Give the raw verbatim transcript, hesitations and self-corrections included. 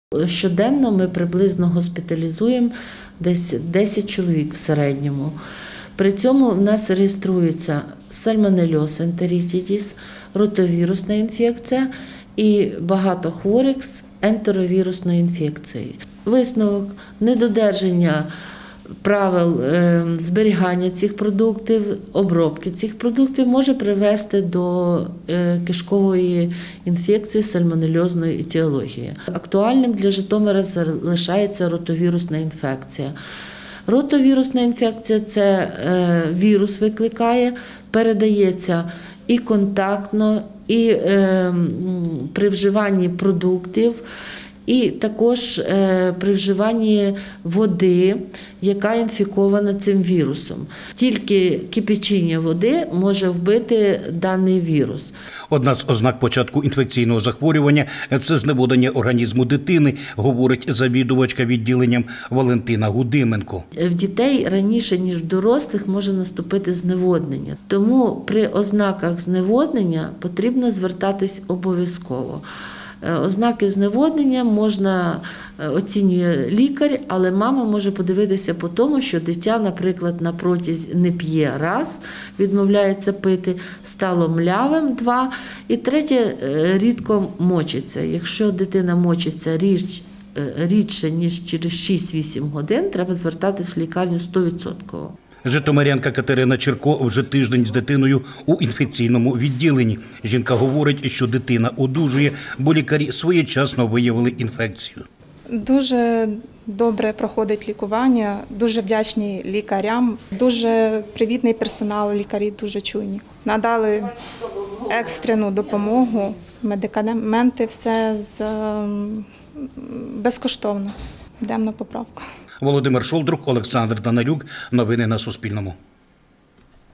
Щоденно ми приблизно госпіталізуємо десь десять чоловік в середньому. При цьому в нас реєструється сальмонельоз ентерітідіс, ротовірусна інфекція і багато хворих з ентеровірусною інфекцією. Висновок – недодержання правил зберігання цих продуктів, обробки цих продуктів може привести до кишкової інфекції сальмонельозної етіології. Актуальним для Житомира залишається ротовірусна інфекція. Ротовірусна інфекція – це вірус викликає, передається і контактно, і при вживанні продуктів, і також при вживанні води, яка інфікована цим вірусом. Тільки кипячіння води може вбити даний вірус. Одна з ознак початку інфекційного захворювання – це зневоднення організму дитини, говорить завідувачка відділенням Валентина Гудименко. В дітей раніше, ніж в дорослих, може наступити зневоднення. Тому при ознаках зневоднення потрібно звертатись обов'язково. Ознаки зневоднення можна оцінює лікар, але мама може подивитися по тому, що дитя, наприклад, на протязі не п'є раз, відмовляється пити, стало млявим два, і третє рідко мочиться. Якщо дитина мочиться річ, рідше, ніж через шість-вісім годин, треба звертатись в лікарню сто відсотків. Житомирянка Катерина Черко вже тиждень з дитиною у інфекційному відділенні. Жінка говорить, що дитина одужує, бо лікарі своєчасно виявили інфекцію. Дуже добре проходить лікування, дуже вдячні лікарям, дуже привітний персонал, лікарі дуже чуйні. Надали екстрену допомогу, медикаменти, все з... безкоштовно. Йдемо на поправку. Володимир Шолдрук, Олександр Данилюк. Новини на Суспільному.